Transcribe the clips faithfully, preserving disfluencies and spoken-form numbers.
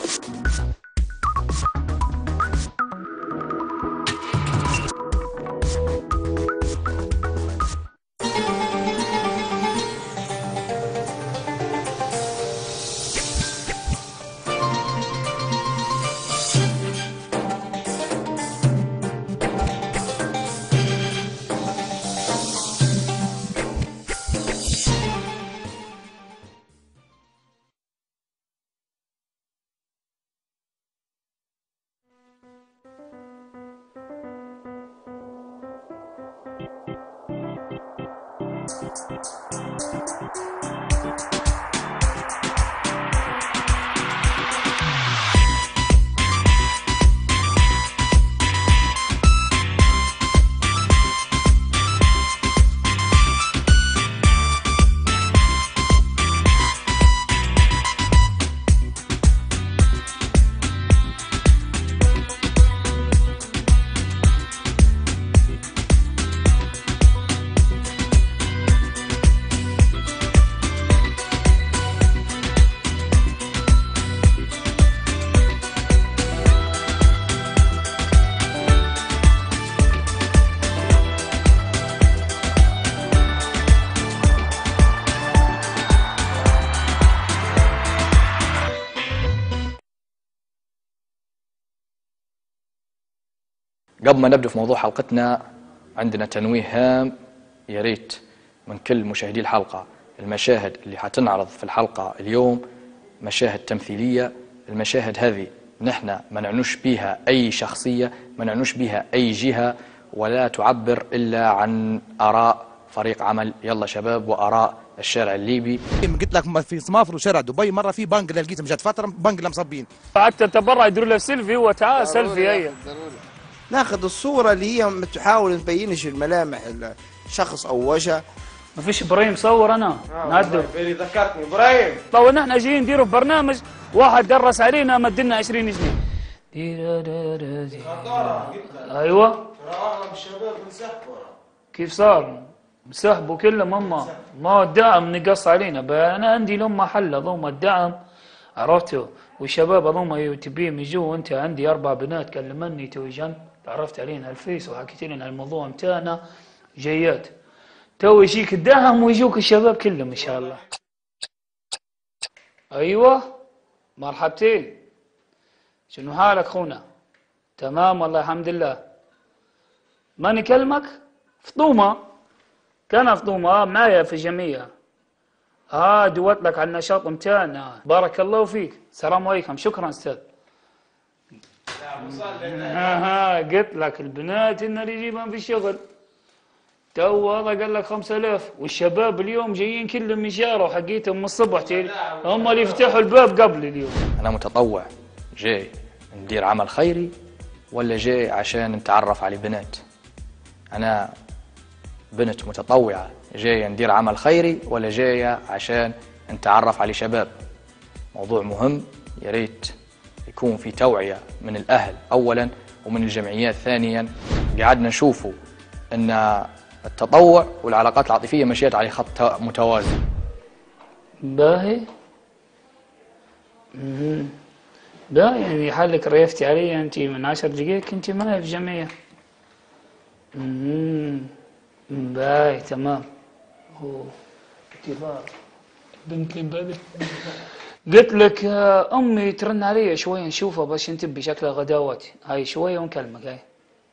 قبل ما نبدأ في موضوع حلقتنا عندنا تنويه هام يا ريت من كل مشاهدي الحلقة. المشاهد اللي حتنعرض في الحلقة اليوم مشاهد تمثيلية. المشاهد هذه نحن ما نعنوش بها أي شخصية، ما نعنوش بها أي جهة، ولا تعبر إلا عن آراء فريق عمل يلا شباب وآراء الشارع الليبي. قلت لك في صمافر وشارع دبي مرة في بنك اللي لقيتهم جات فترة بنك اللي مصبين حتى تبرع يديروا له سيلفي وتعال سيلفي. هي ناخذ الصورة اللي هي تحاول تبينش الملامح الشخص أو وجهه. ما فيش ابراهيم صور انا نعدل. ذكرتني ابراهيم. طب نحن جايين نديروا في برنامج واحد درس علينا مدلنا عشرين جنيه. ايوه كيف صار؟ مسحبوا كلهم هم ما الدعم نقص علينا. انا عندي لهم محل اظن الدعم عرفتوا، والشباب اظن تبيهم يجوا. وانت عندي اربع بنات كلمني توي جن تعرفت علينا الفيس وحكيت لنا الموضوع متاعنا جيات. تو يجيك الدعم ويجوك الشباب كلهم ان شاء الله. ايوه مرحبتين. شنو حالك خونا؟ تمام والله الحمد لله. ما نكلمك؟ فطومه كان فطومه معايا في الجمعيه. اه دوت لك على النشاط متاعنا. بارك الله فيك. السلام عليكم. شكرا استاذ. ها قلت لك البنات ان اللي يجيبهم في الشغل. تو هذا قال لك خمسة آلاف والشباب اليوم جايين كلهم يشاروا حقيتهم من الصبح هم اللي يفتحوا الباب قبل اليوم. انا متطوع جاي ندير عمل خيري ولا جاي عشان نتعرف على بنات؟ انا بنت متطوعة جاية ندير عمل خيري ولا جاية عشان نتعرف على شباب؟ موضوع مهم يا ريت يكون في توعية من الأهل أولا ومن الجمعيات ثانيا. قعدنا نشوفوا أن التطوع والعلاقات العاطفية مشيت على خط متوازي. باهي باهي يعني حالك ريفتي علي أنت من عشر دقائق كنت معي في جمعية. باهي تمام. هو كبار بنت بدر. قلت لك امي ترن علي شويه نشوفها باش نتبي شكلها غداوتي. هاي شويه ونكلمك. هاي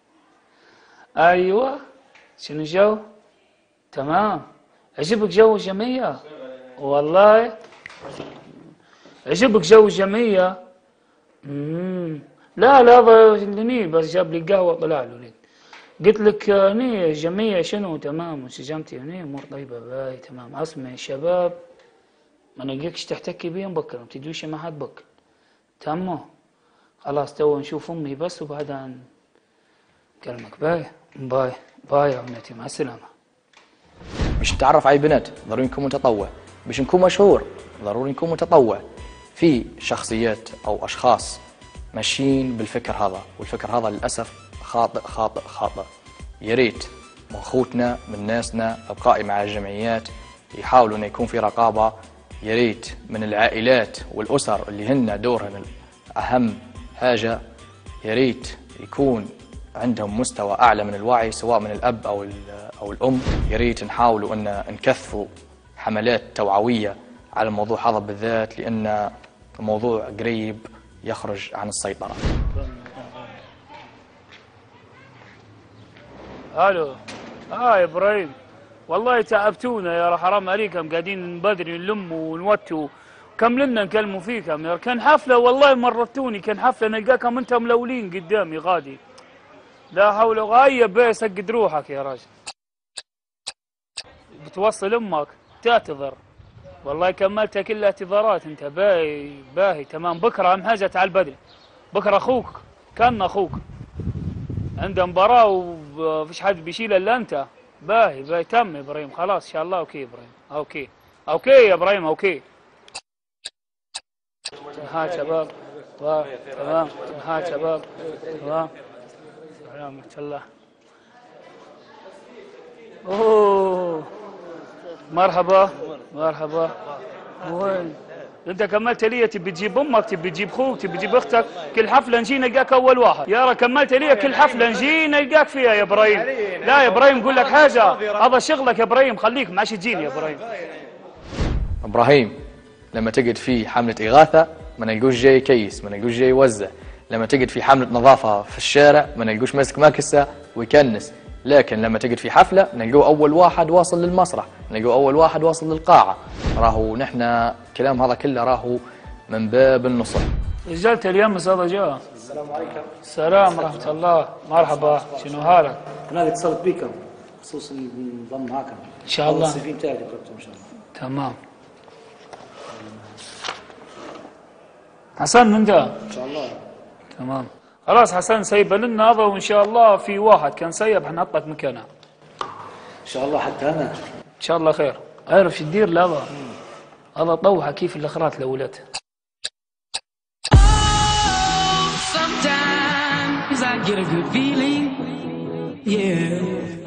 ايوه شنو الجو؟ تمام. عجبك جو الجمعيه؟ والله عجبك جو الجمعيه؟ امم لا لا هذا اللي بس جاب لي قهوه طلع له. قلت لك هني الجمعيه شنو؟ تمام انسجمتي هني امور طيبه. باي تمام. اسمع الشباب ما نلقاكش تحتكي بيهم بكره ما تدوش مع حد بكره. تمام خلاص تو نشوف امي بس وبعدها نكلمك. باي باي باي يا بنتي مع السلامه. باش نتعرف على بنات ضروري نكون متطوع، باش نكون مشهور ضروري نكون متطوع. في شخصيات او اشخاص ماشيين بالفكر هذا، والفكر هذا للاسف خاطئ خاطئ خاطئ. يا ريت من خوتنا من ناسنا القائمة على الجمعيات يحاولوا أن يكون في رقابة. يا ريت من العائلات والأسر اللي هن دورهن أهم حاجة يا ريت يكون عندهم مستوى أعلى من الوعي سواء من الأب أو أو الأم. يا ريت نحاولوا أن نكثفوا حملات توعوية على الموضوع هذا بالذات، لأن الموضوع قريب يخرج عن السيطرة. الو اه يا ابراهيم، والله تعبتونا يا حرام عليكم، قاعدين من بدري نلم ونوتوا كملنا نكلموا فيكم يا كان حفله، والله مرتوني كان حفله نلقاكم انتم ملولين قدامي غادي. لا حول ولا قوة. بيه سقد روحك يا راجل، بتوصل امك تعتذر، والله كملتها كلها اعتذارات انت. باهي باهي تمام. بكره اهم حاجه تعال بدري، بكره اخوك كان اخوك عنده مباراه ومفيش حد بيشيله الا انت. باهي باهي تم يا ابراهيم، خلاص ان شاء الله. اوكي يا ابراهيم، اوكي اوكي يا ابراهيم، اوكي. ها شباب تمام، ها شباب تمام، سلامة الله. اوه مرحبا مرحبا. وين انت كملت لي؟ تبي تجيب امك، تبي تجيب اخوك، تبي تجيب اختك، كل حفله نجي نلقاك اول واحد. يا را كملت لي كل حفله نجي نلقاك فيها يا ابراهيم. لا يا ابراهيم قول لك حاجه، هذا شغلك يا ابراهيم، خليك ما عادش تجيني يا ابراهيم. ابراهيم لما تجد في حمله اغاثه ما نلقوش جاي كيس، ما نلقوش جاي يوزع. لما تجد في حمله نظافه في الشارع ما نلقوش ماسك ماكسه ويكنس. لكن لما تجد في حفله نلقوه اول واحد واصل للمسرح، نلقوه اول واحد واصل للقاعه. راهو نحن كلام هذا كله راهو من باب النصح. رجالة اليمس هذا جاء. السلام عليكم. السلام ورحمة الله. مرحبا، شنو حالك؟ انا اتصلت بكم خصوصا ننضم معكم ان شاء الله. السي في نتاعي قربته ان شاء الله. تمام. حسن انت؟ ان شاء الله. تمام. خلاص حسن سيب لنا هذا، وان شاء الله في واحد كان سيب حنحطك مكانه. ان شاء الله حتى انا. ان شاء الله خير. عارف شو تدير لهذا؟ هذا طوحه كيف الاخرات الاولاد. Sometimes I get a good feeling, yeah.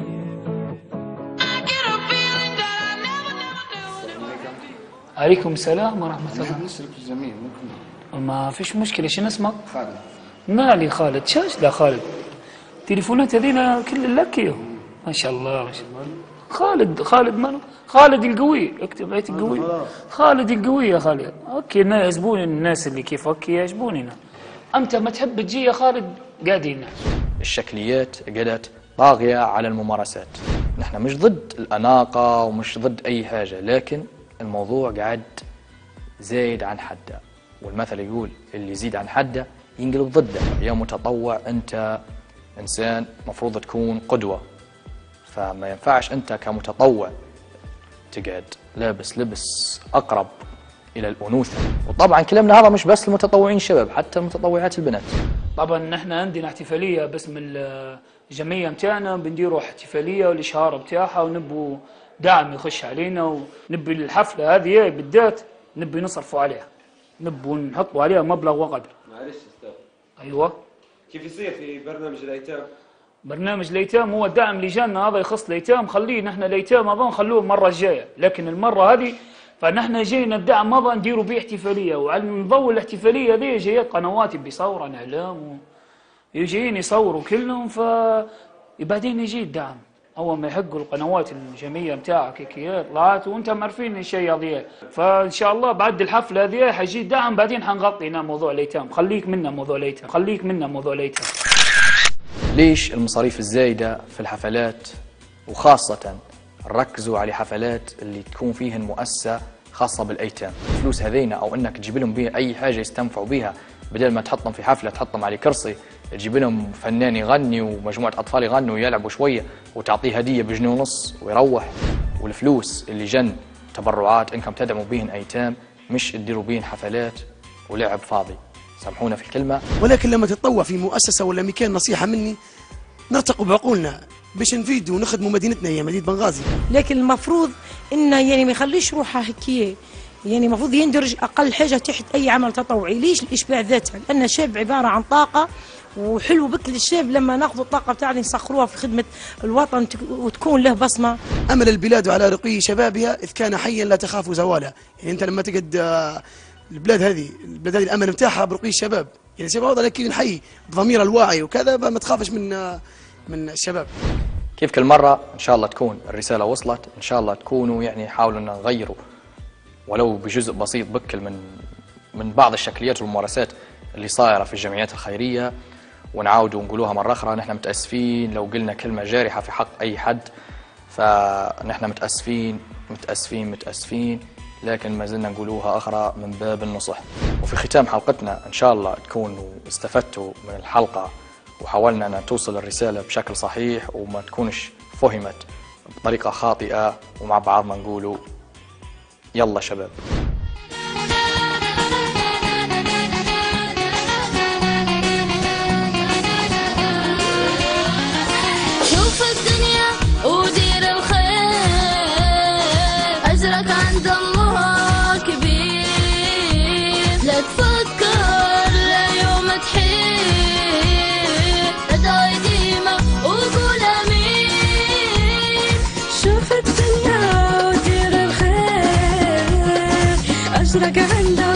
I get a feeling that I never, never knew. عليكم السلام ورحمة الله. نسلك الجميع ممكن. ما فيش مشكلة. شنو اسمك؟ خالد. مالي خالد، شاش لا خالد. تليفونات هذينا كل لك ما شاء الله ما شاء الله. خالد خالد ماله؟ خالد القوي، اكتب عيت القوي. خالد القوي يا خالد. اوكي يعجبوني الناس اللي كيفك، يعجبوني. أنت ما تحب تجي يا خالد قاعدين. الشكليات قدت طاغية على الممارسات. نحن مش ضد الأناقة ومش ضد أي حاجة، لكن الموضوع قاعد زايد عن حده، والمثل يقول اللي يزيد عن حده ينقلب ضده. يا متطوع أنت إنسان مفروض تكون قدوة، فما ينفعش أنت كمتطوع تقعد لابس لبس أقرب إلى الأنوثة. وطبعا كلامنا هذا مش بس المتطوعين الشباب، حتى المتطوعات البنات. طبعا نحن عندنا احتفالية باسم الجمعية متاعنا، بنديروا احتفالية والإشهار بتاعها، ونبوا دعم يخش علينا، ونبي الحفلة هذه بالذات نبي نصرفوا عليها، نبوا نحطوا عليها مبلغ وقدر. معلش استاذ. أيوة. كيف يصير في برنامج الايتام؟ برنامج الايتام هو الدعم لجانا، هذا يخص الايتام، خليه نحن الايتام هذا نخلوه المرة الجاية، لكن المرة هذه فنحن جينا الدعم هذا نديروا به احتفاليه، وعلى نضوي الاحتفاليه ذي جايات قنوات بيصوروا اعلام ويجين يصوروا كلهم، ف بعدين يجي الدعم اول ما يحقوا القنوات الجمعيه نتاعك هيك طلعت وانتم عارفين الشيء هذا. فان شاء الله بعد الحفله هذه حيجي الدعم، بعدين حنغطي هنا موضوع الايتام. خليك منا موضوع الايتام، خليك منا موضوع الايتام. ليش المصاريف الزايده في الحفلات، وخاصه ركزوا على حفلات اللي تكون فيهن مؤسسة خاصة بالأيتام؟ الفلوس هذينا أو أنك تجيب لهم بها أي حاجة يستنفعوا بها، بدل ما تحطهم في حفلة تحطهم على كرسي، تجيب لهم فنان يغني ومجموعة أطفال يغنوا ويلعبوا شوية وتعطيه هدية بجنيه ونص ويروح. والفلوس اللي جن تبرعات إنكم تدعموا بهن أيتام، مش تديروا بهن حفلات ولعب فاضي. سامحونا في الكلمة. ولكن لما تتطوع في مؤسسة ولا مكان، نصيحة مني نرتقوا بعقولنا باش نفيدوا ونخدموا مدينتنا هي مدينة بنغازي. لكن المفروض انه يعني ما يخليش روحه هيك، يعني المفروض يندرج اقل حاجه تحت اي عمل تطوعي. ليش؟ الاشباع ذاتها، لان الشاب عباره عن طاقه، وحلو بك للشاب لما ناخذ الطاقه بتاعنا نسخروها في خدمه الوطن وتكون له بصمه. امل البلاد على رقي شبابها، اذ كان حيا لا تخاف زواله. يعني انت لما تقعد البلاد هذه البلاد هذه الامل بتاعها برقي الشباب. يعني الشباب هذا لكن نحيي بضمير الواعي وكذا، ما تخافش من من الشباب. كيف كل مرة إن شاء الله تكون الرسالة وصلت، إن شاء الله تكونوا يعني حاولوا أن نغيروا ولو بجزء بسيط بكل من من بعض الشكليات والممارسات اللي صايرة في الجمعيات الخيرية، ونعاودوا ونقولوها مرة أخرى. نحن متأسفين لو قلنا كلمة جارحة في حق أي حد، فنحن متأسفين متأسفين متأسفين، لكن ما زلنا نقولوها أخرى من باب النصح. وفي ختام حلقتنا إن شاء الله تكونوا استفدتوا من الحلقة وحاولنا أن توصل الرسالة بشكل صحيح وما تكونش فهمت بطريقة خاطئة، ومع بعضنا نقولوا يلا شباب. شوف الدنيا ودير الخير، أجرك عند الله كبير، لا تفكر ليوم تحير، ادعي ديما وقول امين. شوف الدنيا ودير الخير، أجرك عند